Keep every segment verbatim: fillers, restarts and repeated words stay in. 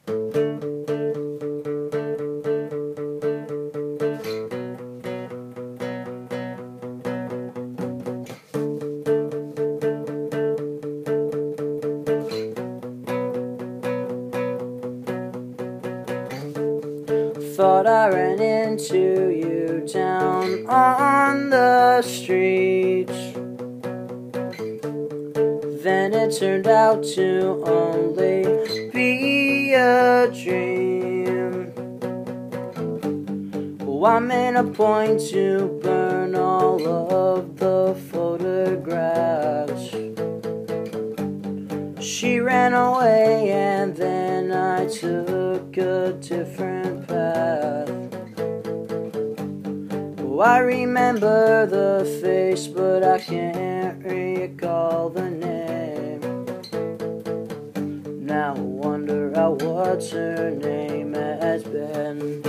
Thought I ran into you down on the street. Then it turned out to only be a dream. Oh, I made a point to burn all of the photographs. She ran away and then I took a different path. Oh, I remember the face, but I can't recall the name. Now I wonder how what's her name has been.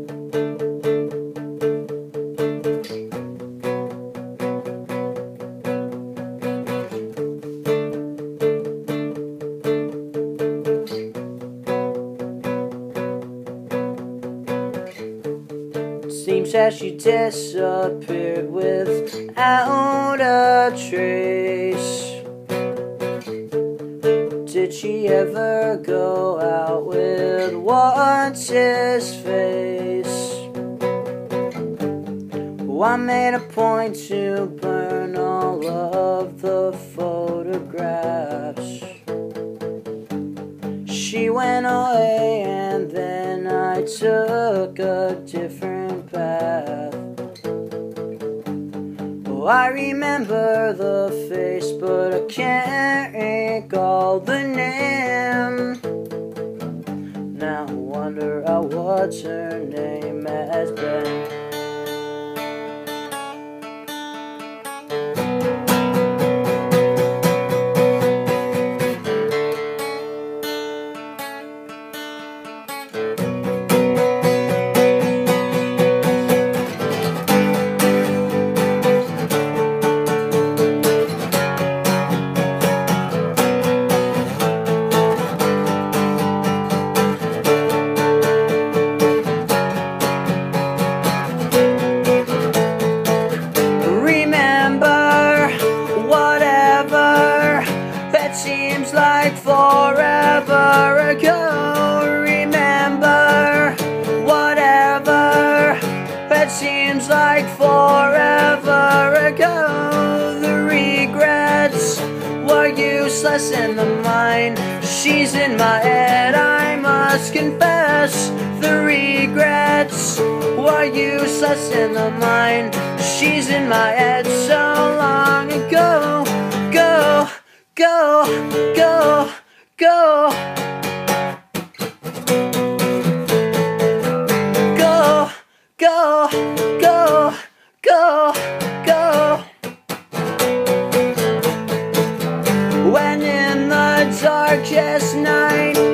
Seems that she disappeared without a trace. Did she ever go out with what's his face? Oh, I made a point to burn all of the photographs. She went away and then I took a different path. Oh, I remember the face, but I can't recall the name. Now I wonder how what's her name has been. Seems like forever ago. Remember, whatever. It seems like forever ago. The regrets were useless in the mind. She's in my head, I must confess. The regrets were useless in the mind. She's in my head so long ago. Go. Go, go, go. Go, go, go, go, go. When in the darkest night